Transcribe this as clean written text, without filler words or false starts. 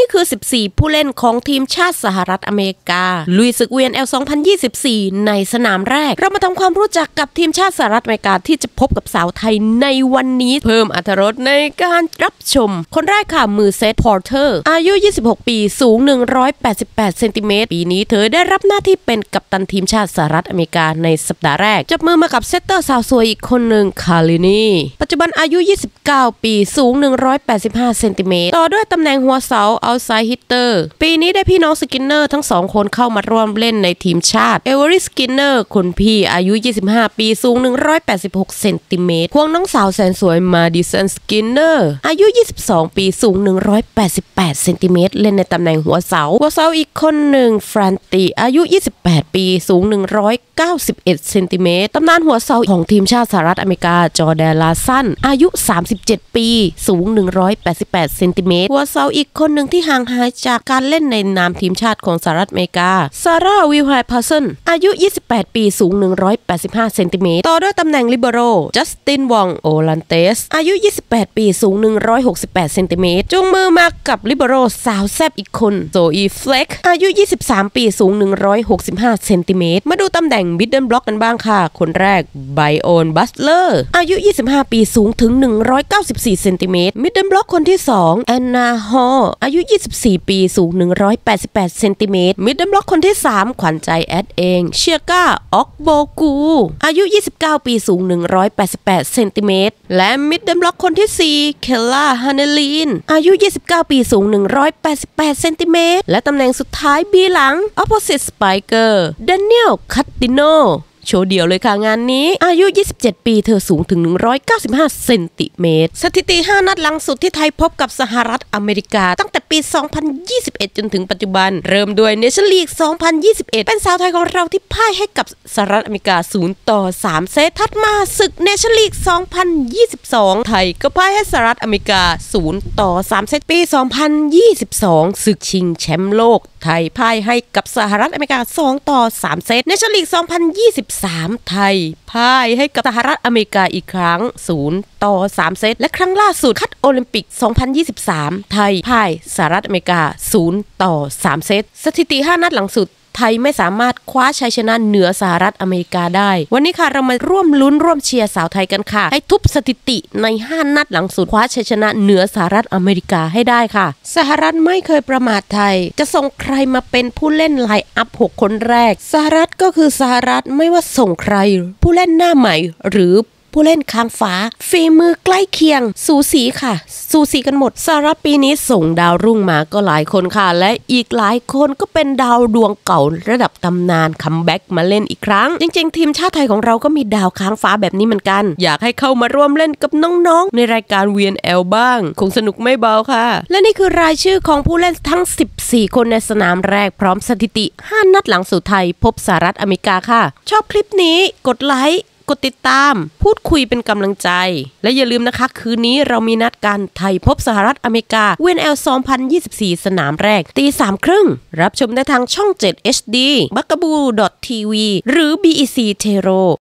นี่คือ14ผู้เล่นของทีมชาติสหรัฐอเมริกาลุยศึก VNL 2024ในสนามแรกเรามาทำความรู้จักกับทีมชาติสหรัฐอเมริกาที่จะพบกับสาวไทยในวันนี้เพิ่มอรรถรสในการรับชมคนแรกค่ะมือเซธพอร์เตอร์อายุ26ปีสูง188เซนติเมตรปีนี้เธอได้รับหน้าที่เป็นกัปตันทีมชาติสหรัฐอเมริกาในสัปดาห์แรกจับมือมากับเซตเตอร์สาวสวยอีกคนหนึ่งคารินีปัจจุบันอายุ29ปีสูง185เซนติเมตรต่อด้วยตำแหน่งหัวเสาเอาไซด์ฮิตเตอร์ปีนี้ได้พี่น้องสกินเนอร์ทั้ง2คนเข้ามาร่วมเล่นในทีมชาติเอเวอริสกินเนอร์คนพี่อายุ25ปีสูง186เซนติเมตรควงน้องสาวแสนสวยมาดิสันสกินเนอร์อายุ22ปีสูง188เซนติเมตรเล่นในตำแหน่งหัวเสาอีกคนหนึ่งฟรานติอายุ28ปีสูง191เซนติเมตรตำนานหัวเสาของทีมชาติสหรัฐอเมริกาจอร์แดนลาสันอายุ37ปีสูง188เซนติเมตรหัวเสาอีกคนหนึ่งที่ห่างหายจากการเล่นในนามทีมชาติของสหรัฐอเมริกาซาร่าวิลไฮพาร์สันอายุ28ปีสูง185เซนติเมตรต่อด้วยตำแหน่งลิเบโรจัสตินวองโอลันเตสอายุ28ปีสูง168เซนติเมตรจูงมือมากับลิเบโรสาวแซ่บอีกคนโซอีเฟล็กอายุ23ปีสูง165เซนติเมตรมาดูตำแหน่งมิดเดิลบล็อกกันบ้างค่ะคนแรกไบโอนบัสเลอร์อายุ25ปีสูงถึง194เซนติเมตรมิดเดิลบล็อกคนที่2แอนนาฮอลอายุ24ปีสูง188เซนติเมตรมิดเดิลบล็อกคนที่3ขวัญใจแอดเองเชียก้าออกโบกูอายุ29ปีสูง188เซนติเมตรและมิดเดิลบล็อกคนที่4เคลล่าฮาเนลีนอายุ29ปีสูง188เซนติเมตรและตำแหน่งสุดท้ายบีหลัง Opposite Spiker แดเนียลคัตติโนโชว์เดี่ยวเลยค่ะงานนี้อายุ27ปีเธอสูงถึง195เซนติเมตรสถิติ5นัดหลังสุดที่ไทยพบกับสหรัฐอเมริกาตั้งแต่ปี2021จนถึงปัจจุบันเริ่มด้วยเนชั่นลีก2021เป็นสาวไทยของเราที่พ่ายให้กับสหรัฐอเมริกา0-3เซตถัดมาศึกเนชั่นลีก2022ไทยก็พ่ายให้สหรัฐอเมริกา0-3เซตปี2022ศึกชิงแชมป์โลกไทยพ่ายให้กับสหรัฐอเมริกา2-3เซตเนชั่นลีก2023ไทยพ่ายให้กับสหรัฐอเมริกาอีกครั้ง0-3เซตและครั้งล่าสุดคัดโอลิมปิก2023ไทยพ่ายสหรัฐอเมริกา0-3เซตสถิติ5นัดหลังสุดไทยไม่สามารถคว้าชัยชนะเหนือสหรัฐอเมริกาได้วันนี้ค่ะเรามาร่วมลุ้นร่วมเชียร์สาวไทยกันค่ะให้ทุบสถิติใน5นัดหลังสุดคว้าชัยชนะเหนือสหรัฐอเมริกาให้ได้ค่ะสหรัฐไม่เคยประมาทไทยจะส่งใครมาเป็นผู้เล่นไลน์อัพ6คนแรกสหรัฐก็คือสหรัฐไม่ว่าส่งใครผู้เล่นหน้าใหม่หรือผู้เล่นค้างฟ้าฝีมือใกล้เคียงสูสีค่ะสูสีกันหมดสหรัฐปีนี้ส่งดาวรุ่งมาก็หลายคนค่ะและอีกหลายคนก็เป็นดาวดวงเก่าระดับตำนานคัมแบ็กมาเล่นอีกครั้งจริงๆทีมชาติไทยของเราก็มีดาวค้างฟ้าแบบนี้เหมือนกันอยากให้เข้ามาร่วมเล่นกับน้องๆในรายการ VNL บ้างคงสนุกไม่เบาค่ะและนี่คือรายชื่อของผู้เล่นทั้ง14คนในสนามแรกพร้อมสถิติ5นัดหลังสู่ไทยพบสหรัฐอเมริกาค่ะชอบคลิปนี้กดไลค์กดติดตามพูดคุยเป็นกำลังใจและอย่าลืมนะคะคืนนี้เรามีนัดกันไทยพบสหรัฐอเมริกา VNL 2024 สนามแรกตี 3:30รับชมได้ทางช่อง7 HD bugaboo.tv หรือ BEC Tero